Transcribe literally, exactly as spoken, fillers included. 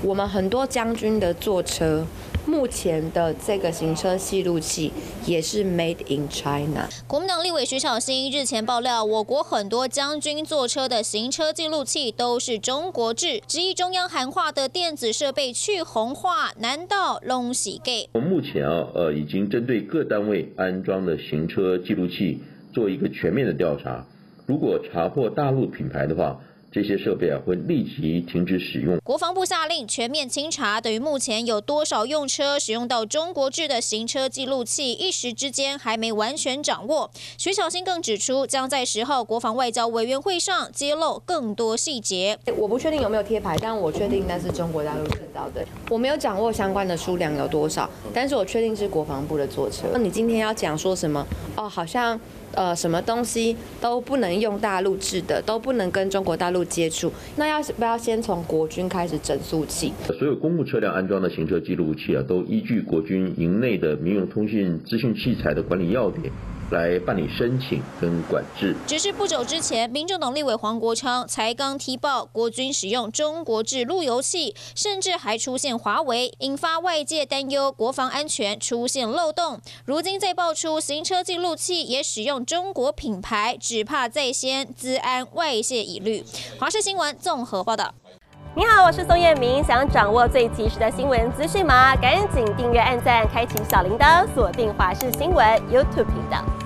我们很多将军的坐车，目前的这个行车记录器也是 Made in China。 国民党立委徐巧芯日前爆料，我国很多将军坐车的行车记录器都是中国制，质疑中央喊话的电子设备去红化，难道拢是假？ 我们目前啊，呃，已经针对各单位安装的行车记录器做一个全面的调查，如果查获大陆品牌的话，这些设备啊会立即停止使用。 国防部下令全面清查，等于目前有多少用车使用到中国制的行车记录器，一时之间还没完全掌握。徐巧芯更指出，将在十号国防外交委员会上揭露更多细节。 我不确定有没有贴牌，但我确定那是中国大陆制造的。我没有掌握相关的数量有多少，但是我确定是国防部的坐车。那你今天要讲说什么？哦，好像。呃，什么东西都不能用大陆制的，都不能跟中国大陆接触。那要不要先从国军开始整肃器？ 所有公务车辆安装的行车记录器啊，都依据国军营内的民用通讯资讯器材的管理要点来办理申请跟管制。 只是不久之前，民众党立委黄国昌才刚踢爆国军使用中国制路由器，甚至还出现华为，引发外界担忧国防安全出现漏洞。如今再爆出行车记录器也使用中国品牌，只怕在先资安外泄疑虑。华视新闻综合报道。 你好，我是宋彦明。想掌握最及时的新闻资讯吗？赶紧订阅、按赞、开启小铃铛，锁定华视新闻 YouTube 频道。